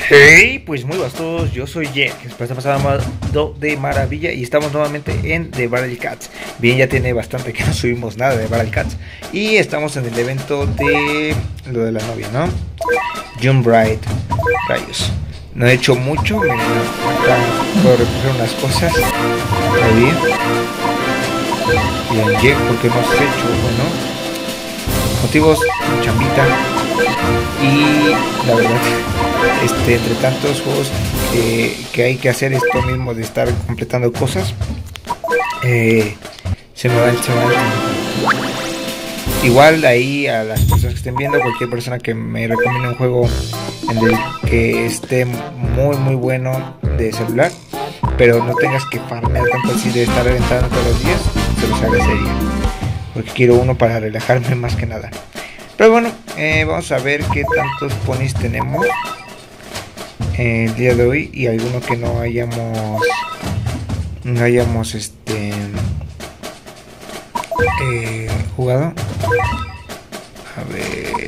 Hey, pues muy buenas a todos, yo soy Jen, espero estar pasando de maravilla y estamos nuevamente en The Battle Cats. Bien, ya tiene bastante que no subimos nada de Battle Cats y estamos en el evento de lo de la novia, ¿no? June Bride, rayos. No he hecho mucho, me puedo recoger unas cosas. Está bien. Bien, Jen, porque hemos hecho, bueno, motivos, chambita y la verdad. Entre tantos juegos que hay que hacer esto mismo de estar completando cosas, se me va el tiempo. Igual ahí a las personas que estén viendo, cualquier persona que me recomiende un juego en el que esté muy bueno de celular, pero no tengas que farmear tanto así de estar reventando todos los días, se los agradecería, porque quiero uno para relajarme más que nada. Pero bueno, vamos a ver qué tantos ponis tenemos el día de hoy y alguno que no hayamos jugado. A ver,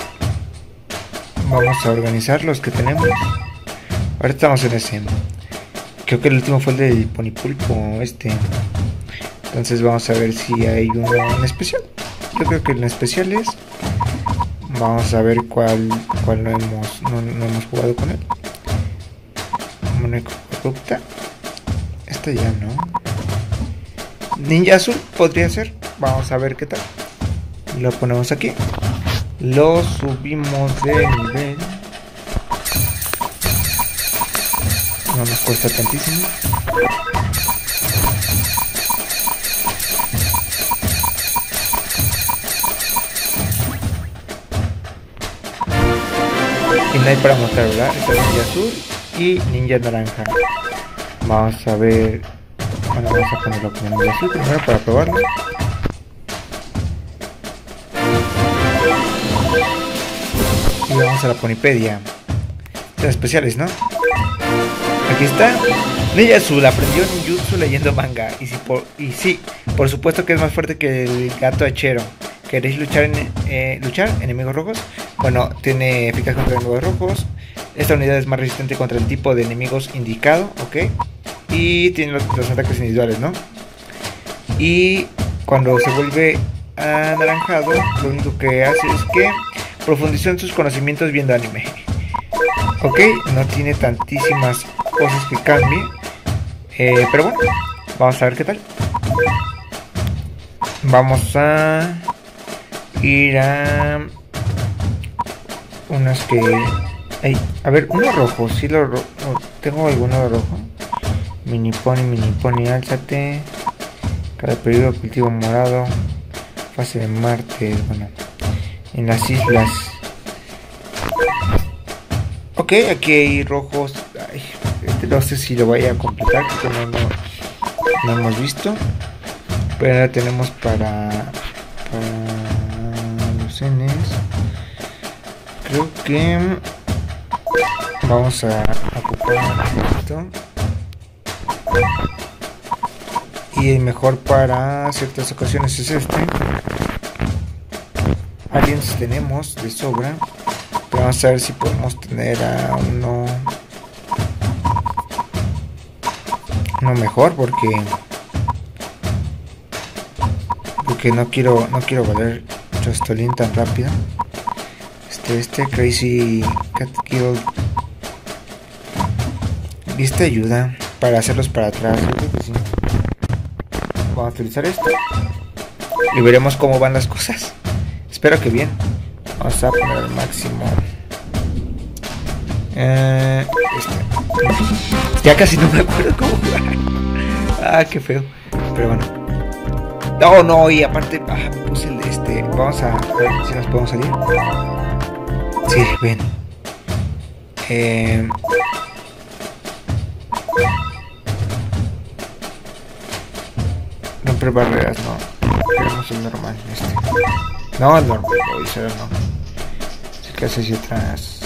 vamos a organizar los que tenemos. Ahora estamos en ese. Creo que el último fue el del Ponipulpo entonces vamos a ver si hay uno en especial. Yo creo que en especiales vamos a ver cuál no hemos jugado con él. Muñeco corrupta. Esta ya no. Ninja azul podría ser. Vamos a ver qué tal. Lo ponemos aquí. Lo subimos de nivel. No nos cuesta tantísimo. Y no hay para mostrar, ¿verdad? Esta es ninja azul y ninja naranja. Vamos a ver. Bueno, vamos a ponerlo como ninja azul primero para probarlo. Y vamos a la Ponipedia. Son especiales, ¿no? Aquí está. Ninja azul aprendió ninjutsu leyendo manga. Y sí, por supuesto que es más fuerte que el gato hachero. ¿Queréis luchar enemigos rojos? Bueno, tiene eficaz contra enemigos rojos. Esta unidad es más resistente contra el tipo de enemigos indicado, ¿ok? Y tiene los ataques individuales, ¿no? Y cuando se vuelve anaranjado, lo único que hace es que profundizó en sus conocimientos viendo anime. ¿Ok? No tiene tantísimas cosas que cambie. Pero bueno, vamos a ver qué tal. Vamos a ir a unas que a ver, uno rojo, sí tengo alguno de rojo. Mini pony, álzate. Cada periodo cultivo morado. Fase de Marte, bueno, en las islas. Ok, aquí hay rojos. Ay, no sé si lo vaya a completar, porque no hemos visto. Pero ahora tenemos para los Ns. Creo que vamos a ocupar esto. Y el mejor para ciertas ocasiones es este. Aliens tenemos de sobra. Pero vamos a ver si podemos tener a uno mejor, porque no quiero valer Chostolín tan rápido. Crazy Cat Kill. Y esta ayuda para hacerlos para atrás. Yo creo que sí. Vamos a utilizar esto y veremos cómo van las cosas. Espero que bien. Vamos a poner al máximo. Ya casi no me acuerdo cómo jugar. Qué feo. Pero bueno. No, y aparte me puse el de vamos a ver si nos podemos salir. Sí, ven. Romper barreras, no. Queremos el normal, No, el normal, lo hice, no. Así que hace hacia atrás.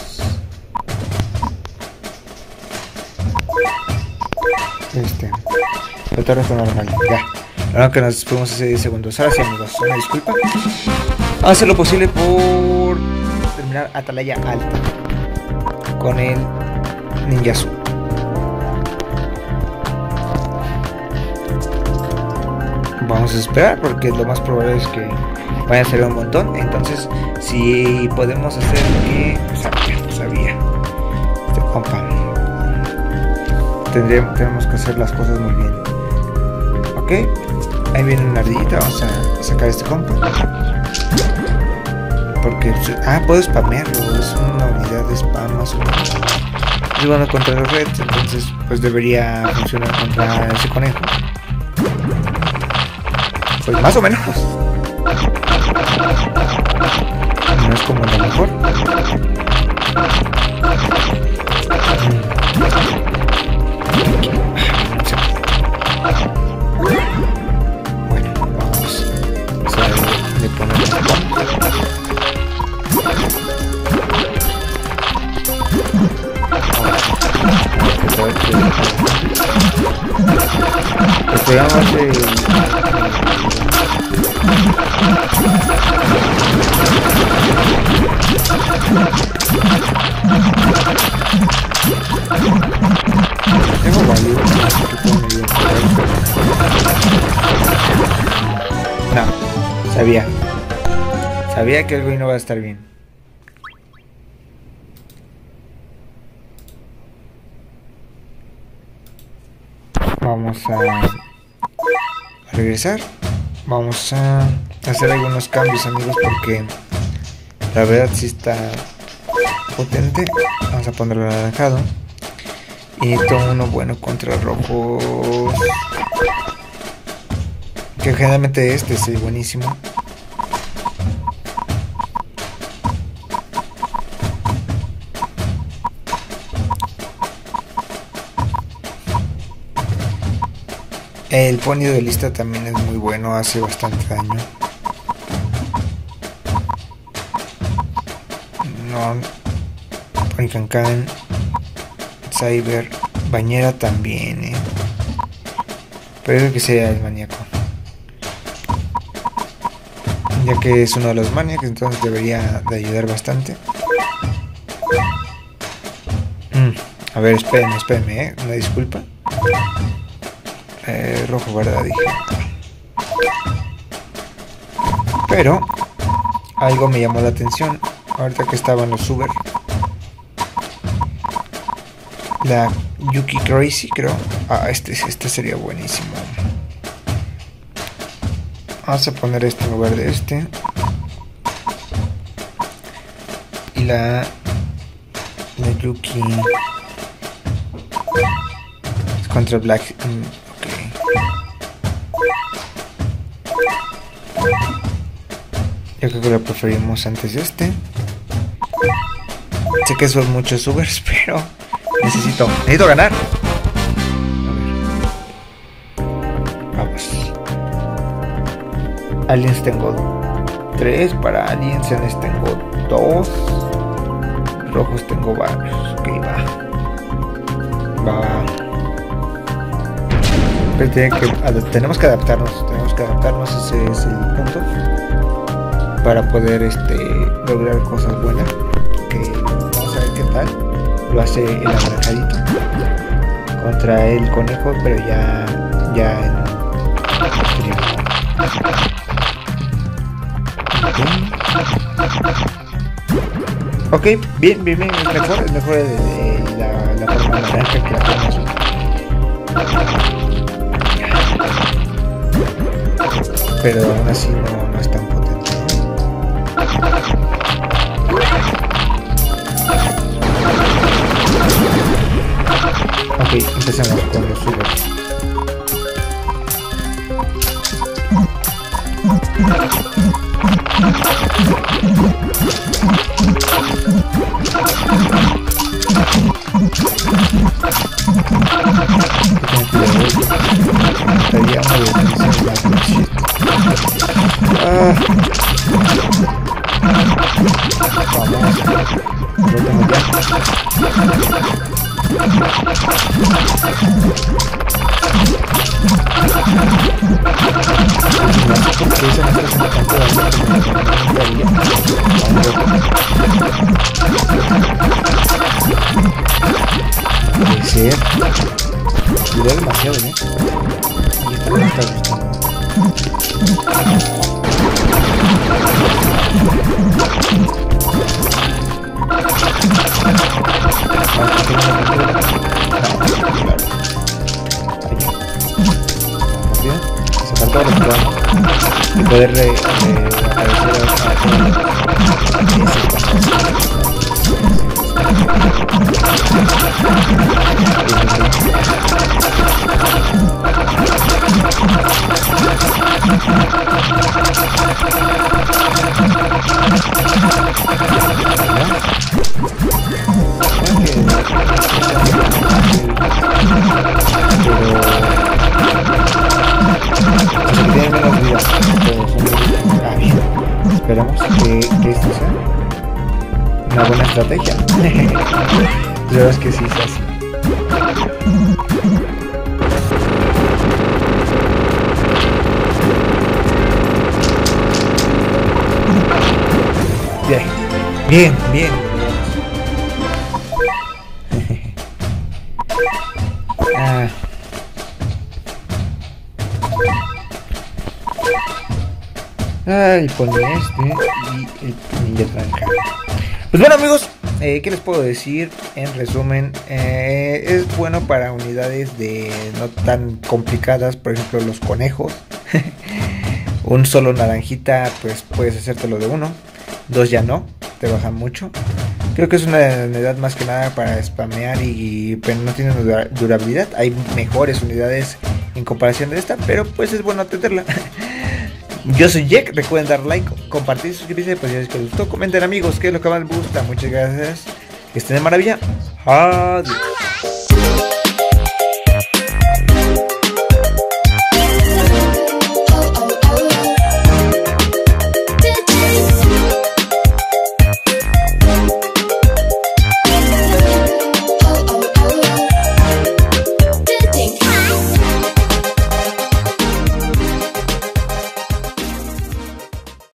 Tratar de normal, ya. Ahora que nos fuimos hace 10 segundos. Ahora sí, amigos, una disculpa. Vamos a hacer lo posible por terminar Atalaya Alta con el Ninjazu. Vamos a esperar porque lo más probable es que vaya a ser un montón. Entonces, si podemos hacer que sabía este compa, tenemos que hacer las cosas muy bien. Ok, ahí viene una ardillita. Vamos a sacar este compa porque puedo spamearlo. Es una unidad de spam más o menos. Y bueno, contra los reds, entonces pues debería funcionar contra ese conejo. Pues más o menos. No es como lo mejor. Bueno, vamos a de poner esperamos tengo varios no, sabía que algo no va a estar bien. Vamos a regresar. Vamos a hacer algunos cambios, amigos, porque la verdad sí está potente. Vamos a ponerlo anaranjado. Y necesito uno bueno contra rojos. Que generalmente este es buenísimo. El pony duelista también es muy bueno, hace bastante daño. No, pony cancan, cyber, bañera también, pero que sea el maníaco, ya que es uno de los maníacos, entonces debería de ayudar bastante. A ver, espérenme, una disculpa. Rojo, ¿verdad? Dije. Pero algo me llamó la atención ahorita que estaban los Uber. La Yuki Crazy, creo. Este sería buenísimo. Vamos a poner este en lugar de este. Y la Yuki es contra Black. Yo creo que lo preferimos antes de este. Sé que son muchos subers, pero necesito ganar. A ver. Vamos. Aliens tengo 3. Para aliens tengo 2. Rojos tengo varios. Ok, va. Pero tenemos que adaptarnos. Ese es el punto. Para poder lograr cosas buenas. Que vamos a ver qué tal lo hace el anaranjadito contra el conejo, pero ya en ok, bien, es mejor la forma naranja que la forma azul. Pero aún así no es tan potente. Ok, empezamos con los subers. ser. Duró demasiado, ¿eh? Y esto no me está gustando. Sacar todo lo que pueda y poder aparecer tiene menos vida, pero son bien. Esperamos que esto sea una buena estrategia. La verdad es que sí es así. Bien, bien. Ah. Ay, pone este y el ninja tranca. Pues bueno, amigos, ¿qué les puedo decir? En resumen, es bueno para unidades de no tan complicadas, por ejemplo los conejos. Un solo naranjita, pues puedes hacértelo de uno. Dos ya no, te bajan mucho. Creo que es una unidad más que nada para spamear pero no tiene durabilidad. Hay mejores unidades en comparación de esta, pero pues es bueno tenerla. Yo soy Jack, recuerden dar like, compartir, suscribirse, pues si les gustó, comenten amigos, qué es lo que más les gusta. Muchas gracias, que estén de maravilla. Adiós.